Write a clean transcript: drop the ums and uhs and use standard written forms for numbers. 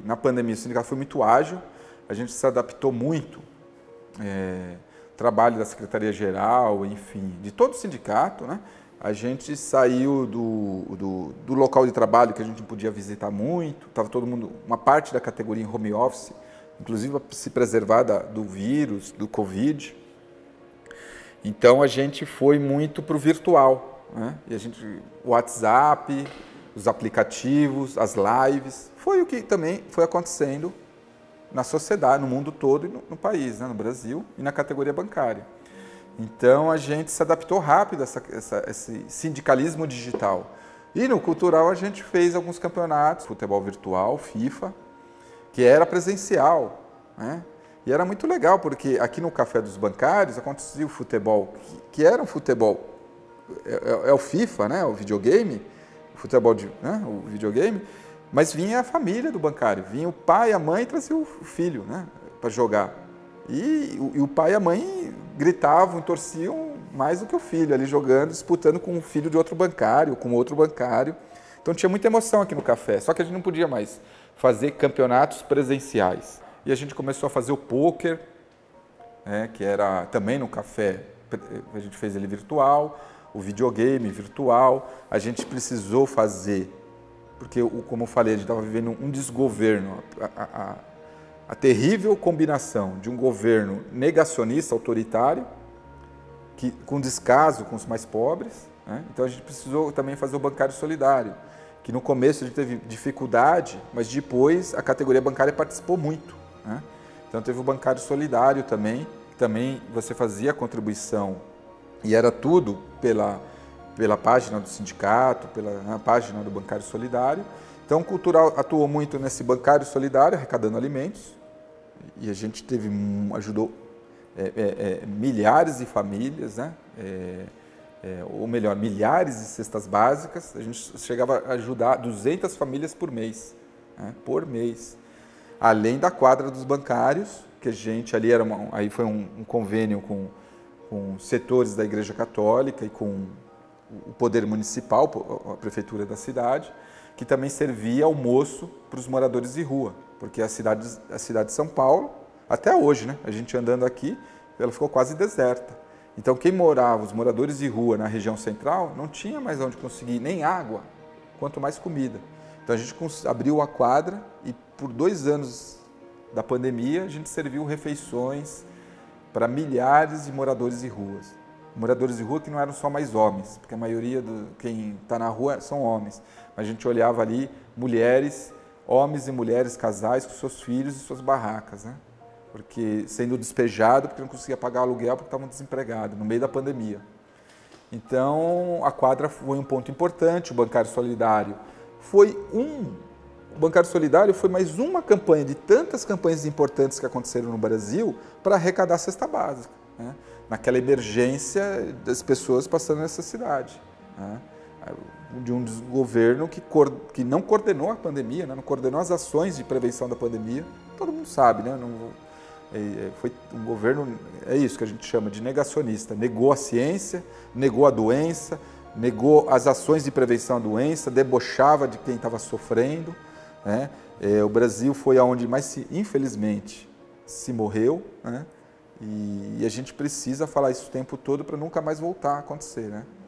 na pandemia o sindicato foi muito ágil, a gente se adaptou muito, trabalho da Secretaria-Geral, enfim, de todo o sindicato, né? A gente saiu do local de trabalho que a gente não podia visitar muito, estava todo mundo, uma parte da categoria em home office, inclusive para se preservar do vírus, do Covid. Então a gente foi muito para o virtual, né? E o WhatsApp, os aplicativos, as lives, foi o que também foi acontecendo na sociedade, no mundo todo e no país, né? No Brasil e na categoria bancária. Então a gente se adaptou rápido a esse sindicalismo digital. E no cultural a gente fez alguns campeonatos, futebol virtual, FIFA, que era presencial, né? E era muito legal, porque aqui no Café dos Bancários acontecia o futebol, que era um futebol, é o FIFA, né? O videogame, o futebol, né? O videogame, mas vinha a família do bancário, vinha o pai, a mãe e trazia o filho, né? Para jogar. E o pai e a mãe gritavam e torciam mais do que o filho ali jogando, disputando com o filho de outro bancário, com outro bancário. Então tinha muita emoção aqui no café, só que a gente não podia mais fazer campeonatos presenciais. E a gente começou a fazer o pôquer, né, que era também no café, a gente fez ele virtual, o videogame virtual. A gente precisou fazer, porque como eu falei, a gente estava vivendo um desgoverno, a terrível combinação de um governo negacionista, autoritário, com descaso com os mais pobres, né? Então a gente precisou também fazer o bancário solidário, que no começo a gente teve dificuldade, mas depois a categoria bancária participou muito, né? Então teve o bancário solidário também, que também você fazia a contribuição e era tudo pela página do sindicato, pela página do bancário solidário. Então o Cultural atuou muito nesse bancário solidário, arrecadando alimentos, e a gente ajudou milhares de famílias, né? Ou melhor, milhares de cestas básicas. A gente chegava a ajudar 200 famílias por mês, né? Por mês. Além da quadra dos bancários, que a gente ali aí foi um convênio com setores da Igreja Católica e com o poder municipal, a prefeitura da cidade, que também servia almoço para os moradores de rua, porque a cidade de São Paulo, até hoje, né, a gente andando aqui, ela ficou quase deserta. Então quem morava, os moradores de rua na região central, não tinha mais onde conseguir nem água, quanto mais comida. Então a gente abriu a quadra e por 2 anos da pandemia a gente serviu refeições para milhares de moradores de ruas. Moradores de rua que não eram só mais homens, porque a maioria quem está na rua são homens. Mas a gente olhava ali mulheres, homens e mulheres, casais com seus filhos e suas barracas, né? Porque sendo despejado porque não conseguia pagar aluguel porque estavam desempregados no meio da pandemia. Então a quadra foi um ponto importante, o bancário solidário o bancário solidário foi mais uma campanha de tantas campanhas importantes que aconteceram no Brasil para arrecadar a cesta básica, né? Naquela emergência das pessoas passando necessidade, né? De um governo que não coordenou a pandemia, né? Não coordenou as ações de prevenção da pandemia. Todo mundo sabe, né? Foi um governo, é isso que a gente chama de negacionista. Negou a ciência, negou a doença, negou as ações de prevenção à doença, debochava de quem estava sofrendo, né? O Brasil foi aonde mais, infelizmente, se morreu, né? E a gente precisa falar isso o tempo todo para nunca mais voltar a acontecer, né?